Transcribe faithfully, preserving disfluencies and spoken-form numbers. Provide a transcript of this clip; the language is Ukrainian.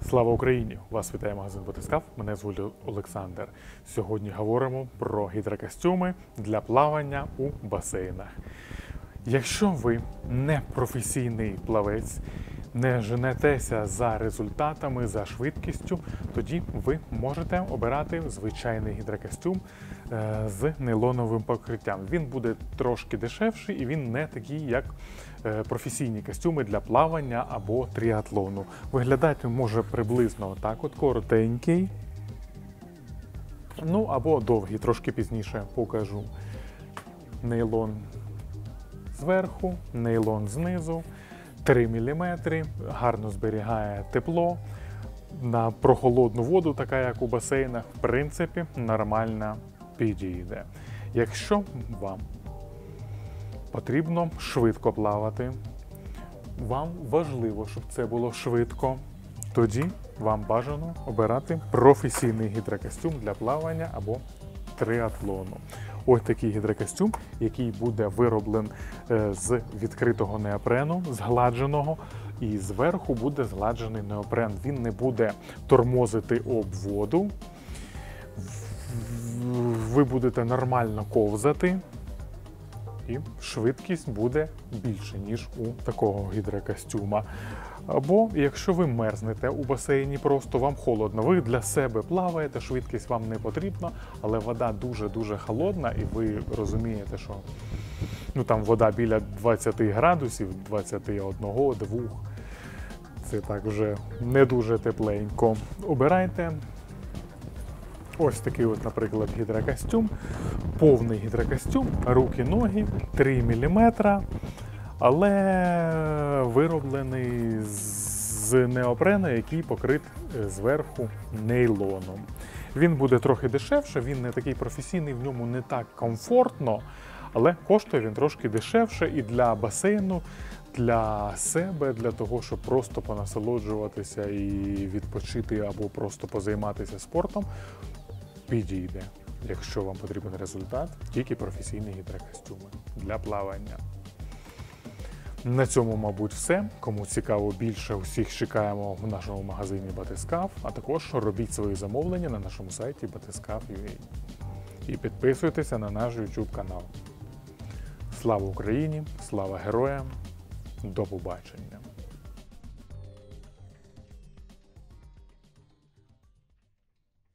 Слава Україні! Вас вітає магазин Батискаф. Мене звуть Олександр. Сьогодні говоримо про гідрокостюми для плавання у басейнах. Якщо ви не професійний плавець, не женетеся за результатами, за швидкістю, тоді ви можете обирати звичайний гідрокостюм з нейлоновим покриттям. Він буде трошки дешевший і він не такий, як професійні костюми для плавання або тріатлону. Виглядати може приблизно так от, коротенький, ну або довгий, трошки пізніше покажу. Нейлон зверху, нейлон знизу, три міліметри, гарно зберігає тепло. На прохолодну воду, така як у басейнах, в принципі, нормально підійде. Якщо вам потрібно швидко плавати, вам важливо, щоб це було швидко, тоді вам бажано обирати професійний гідрокостюм для плавання або триатлону. Ось такий гідрокостюм, який буде вироблений з відкритого неопрену, згладженого, і зверху буде згладжений неопрен. Він не буде тормозити об воду, ви будете нормально ковзати, і швидкість буде більше, ніж у такого гідрокостюма. Або якщо ви мерзнете у басейні, просто вам холодно, ви для себе плаваєте, швидкість вам не потрібна, але вода дуже-дуже холодна, і ви розумієте, що ну, там вода біля двадцяти градусів, двадцяти одного, двох, це так вже не дуже тепленько. Обирайте ось такий от, наприклад, гідрокостюм, повний гідрокостюм, руки-ноги, три міліметри, але вироблений з неопрену, який покрит зверху нейлоном. Він буде трохи дешевше, він не такий професійний, в ньому не так комфортно, але коштує він трошки дешевше і для басейну, для себе, для того, щоб просто понасолоджуватися і відпочити або просто позайматися спортом, підійде. Якщо вам потрібен результат, тільки професійні гідрокостюми для плавання. На цьому, мабуть, все. Кому цікаво більше, усіх чекаємо в нашому магазині Батискаф, а також робіть свої замовлення на нашому сайті батискаф крапка ю а. І підписуйтеся на наш YouTube канал. Слава Україні! Слава героям! До побачення!